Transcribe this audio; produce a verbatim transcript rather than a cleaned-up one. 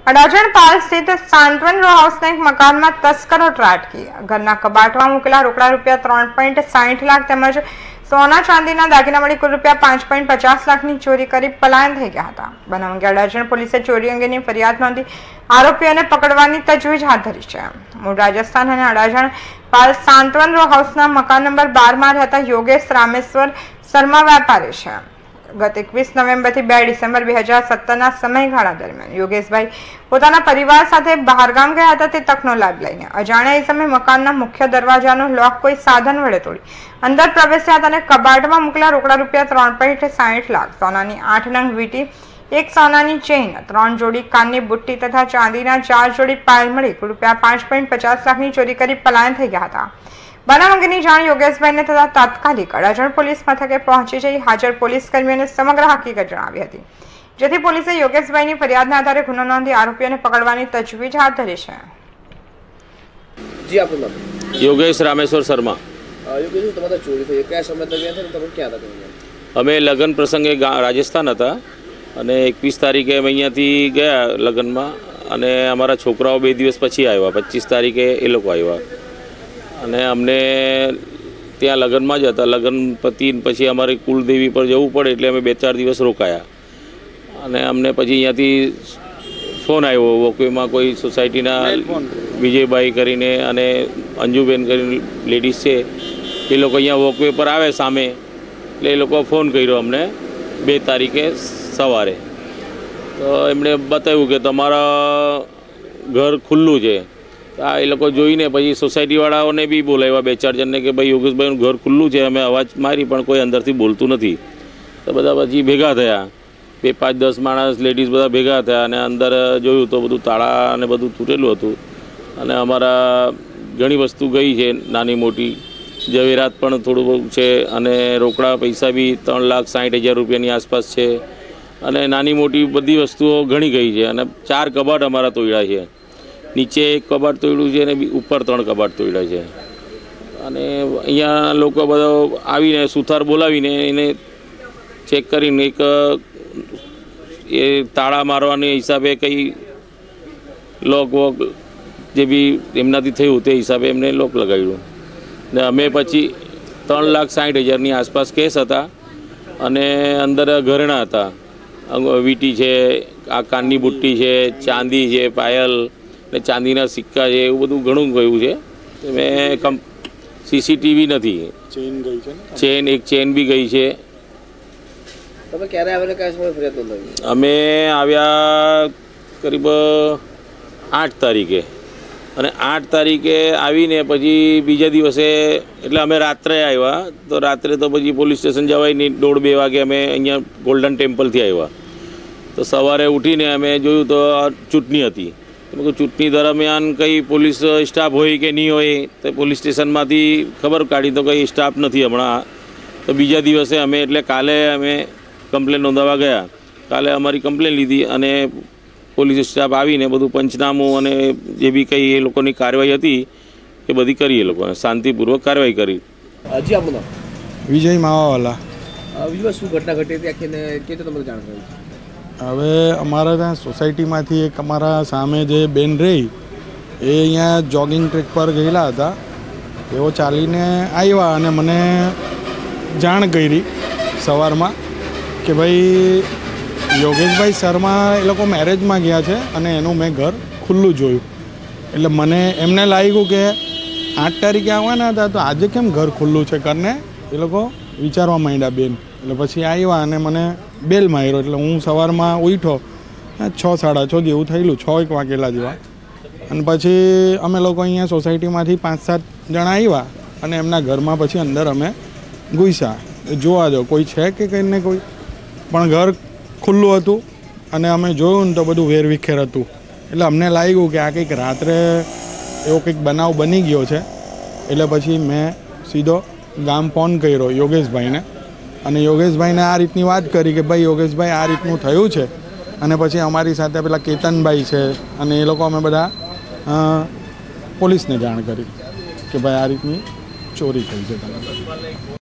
અડાજણ પાલ સ્થિત સાંત્વન રો હાઉસના એક મકાનમાં તસ્કરો ત્રાટકી ઘરના કબાટમાં મૂકેલા રોકડા રૂપિયા ત્રણ પોઈન્ટ સાહીઠ લાખ તેમજ સોના ચાંદીના દાગીના મળી કુલ રૂપિયા પાંચ પોઈન્ટ પચાસ લાખની ચોરી કરી પલાયન થઈ ગયા હતા। બનાવ અંગે અડાજણ પોલીસે ચોરી અંગેની ફરિયાદ નોંધી આરોપીઓને પકડવાની તજવીજ હાથ ધરી છે। મૂળ રાજસ્થાન અને અડાજણ પાલ સાંત્વન રો હાઉસના મકાન નંબર બાર માં રહેતા યોગેશ રામેશ્વર શર્મા વેપારી છે। ગત એકવીસ નવેમ્બરથી બે ડિસેમ્બર બે હજાર સત્તરના સમયગાળા દરમિયાન યોગેશભાઈ પોતાના પરિવાર સાથે બહારગામ ગયા હતા। તે તકનો લાભ લઈને અજાણ્યા એ સમયે મકાનના મુખ્ય દરવાજાનો લોક કોઈ સાધન વડે તોડી અંદર પ્રવેશ્યા હતા અને કબાટમાં મૂકેલા રોકડા રૂપિયા ત્રણ પોઈન્ટ સાહીઠ લાખ, સોનાની આઠ નંગ વીંટી, એક સોનાની ચેઇન, ત્રણ જોડી કાનની બુટ્ટી તથા ચાંદીના ચાર જોડી પાયલ મળી કુલ રૂપિયા પાંચ પોઈન્ટ પચાસ લાખની ચોરી કરી પલાયન થઈ ગયા હતા। બનાવ અંગેની જાણ યોગેશભાઈને થતા તાત્કાલિક અડાજણ પોલીસ મથકે પહોંચી જઈ હાજર પોલીસ કર્મીઓને સમગ્ર હકીકત જણાવી હતી, જેથી પોલીસે યોગેશભાઈની ફરિયાદના આધારે ગુનો નોંધી આરોપીઓને પકડવાની તજવીજ હાથ ધરી છે। જી આપનું નામ? યોગેશ રામેશ્વર શર્મા। યોગેશ, તમારે ચોરી થઈ કયા સમય દરમિયાન છે ને તમે ક્યાં હતા? અમે લગ્ન પ્રસંગે રાજસ્થાન હતા અને એકવીસ તારીખે અમે અહીંયાથી ગયા લગ્નમાં અને અમારા છોકરાઓ બે દિવસ પછી આવ્યા, પચીસ તારીખે એ લોકો આવ્યા અને અમને ત્યાં લગ્નમાં જ હતા। લગ્ન પતિ પછી અમારે કુલદેવી પર જવું પડે એટલે અમે બે ચાર દિવસ રોકાયા અને અમને પછી અહીંયાથી ફોન આવ્યો વોકવેમાં કોઈ સોસાયટીના વિજયભાઈ કરીને અને અંજુબેન કરીને લેડીઝ છે, એ લોકો અહીંયા વોકવે પર આવે સામે, એટલે એ લોકો ફોન કર્યો અમને બે તારીખે સવારે। તો એમણે બતાવ્યું કે તમારા ઘર ખુલ્લું છે। આ એ લોકો જોઈને પછી સોસાયટીવાળાઓને બી બોલાવ્યા બે ચાર જણને કે ભાઈ યોગેશભાઈનું ઘર ખુલ્લું છે, અમે અવાજ મારી પણ કોઈ અંદરથી બોલતું નથી। તો બધા પછી ભેગા થયા, બે પાંચ દસ માણસ લેડીઝ બધા ભેગા થયા અને અંદર જોયું તો બધું તાળા અને બધું તૂટેલું હતું અને અમારા ઘણી વસ્તુ ગઈ છે, નાની મોટી ઝવેરાત પણ થોડું બહુ છે અને રોકડા પૈસા બી ત્રણ લાખ સાઠ હજાર રૂપિયાની આસપાસ છે અને નાની મોટી બધી વસ્તુઓ ઘણી ગઈ છે અને ચાર કબાટ અમારા તોડ્યા છે। નીચે એક કબાટ તોડ્યું છે અને ઉપર ત્રણ કબાટ તોડ્યા છે અને અહીંયા લોકો બધા આવીને સુથાર બોલાવીને એને ચેક કરીને એક એ તાળા મારવાની હિસાબે કંઈ લોક વોક જે બી એમનાથી થયું તે હિસાબે એમને લોક લગાવ્યું ને અમે પછી ત્રણ લાખ સાઠ હજારની આસપાસ કેસ હતા અને અંદર ઘરેણાં હતા, વીંટી છે, આ કાનની બુટ્ટી છે, ચાંદી છે, પાયલ ને ચાંદીના સિક્કા છે, એવું બધું ઘણું ગયું છે। મેં કમ સીસીટીવી નથી, ચેન ગઈ છે, ચેન એક ચેન બી ગઈ છે। તમે ક્યારે આવીને કયા સમય ફરિયાદ નોંધાવી? અમે આવ્યા કરીબ આઠ તારીખે અને આઠ તારીખે આવીને પછી બીજા દિવસે એટલે અમે રાત્રે આવ્યા, તો રાત્રે તો પછી પોલીસ સ્ટેશન જવાય નહીં, દોઢ બે વાગે અમે અહીંયા ગોલ્ડન ટેમ્પલથી આવ્યા। તો સવારે ઉઠીને અમે જોયું તો ચૂંટણી હતી, ચૂંટણી દરમિયાન કંઈ પોલીસ સ્ટાફ હોય કે નહીં હોય તો પોલીસ સ્ટેશનમાંથી ખબર કાઢી તો કંઈ સ્ટાફ નથી હમણાં। તો બીજા દિવસે અમે એટલે કાલે અમે કમ્પ્લેન નોંધાવવા ગયા, કાલે અમારી કમ્પ્લેન લીધી અને પોલીસ સ્ટાફ આવીને બધું પંચનામું અને જે બી કંઈ એ લોકોની કાર્યવાહી હતી એ બધી કરી, એ લોકોને શાંતિપૂર્વક કાર્યવાહી કરી। જી આપનું નામ? વિજય માવાવાલા। વિજય, શું ઘટના ઘટી હતી આખીને કેવી તમને જાણ થઈ? હવે અમારા ત્યાં સોસાયટીમાંથી એક અમારા સામે જે બેન રહી એ અહીંયા જોગિંગ ટ્રેક પર ગયેલા હતા, તેઓ ચાલીને આવ્યા અને મને જાણ કરી સવારમાં કે ભાઈ યોગેશભાઈ શર્મા એ લોકો મેરેજમાં ગયા છે અને એનું મેં ઘર ખુલ્લું જોયું। એટલે મને એમને લાગ્યું કે આઠ તારીખે આવવાના હતા તો આજે કેમ ઘર ખુલ્લું છે કરીને એ લોકો વિચારવા માંડ્યા બેન। એટલે પછી આવ્યા અને મને બેલ માર્યો, એટલે હું સવારમાં ઉઠ્યો, છ સાડા છ જેવું થયેલું, છ એક વાગેલા જેવા, અને પછી અમે લોકો અહીંયા સોસાયટીમાંથી પાંચ સાત જણા આવ્યા અને એમના ઘરમાં પછી અંદર અમે ઘૂસ્યા, જોવા દો કોઈ છે કે કંઈ ને કોઈ, પણ ઘર ખુલ્લું હતું અને અમે જોયું ને તો બધું વેરવિખેર હતું। એટલે અમને લાગ્યું કે આ કંઈક રાત્રે એવો કંઈક બનાવ બની ગયો છે। એટલે પછી મેં સીધો ગામ ફોન કર્યો યોગેશભાઈને અને યોગેશભાઈને આ રીતની વાત કરી કે ભાઈ યોગેશભાઈ આ રીતનું થયું છે, અને પછી અમારી સાથે પેલા કેતનભાઈ છે અને એ લોકો અમે બધા પોલીસને જાણ કરી કે ભાઈ આ રીતની ચોરી થઈ છે।